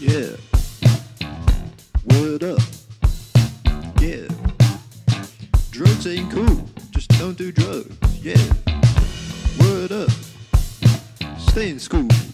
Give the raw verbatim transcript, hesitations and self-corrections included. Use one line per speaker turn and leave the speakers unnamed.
Yeah. Word up. Yeah. Drugs ain't cool. Just don't do drugs. Yeah. Word up. Stay in school.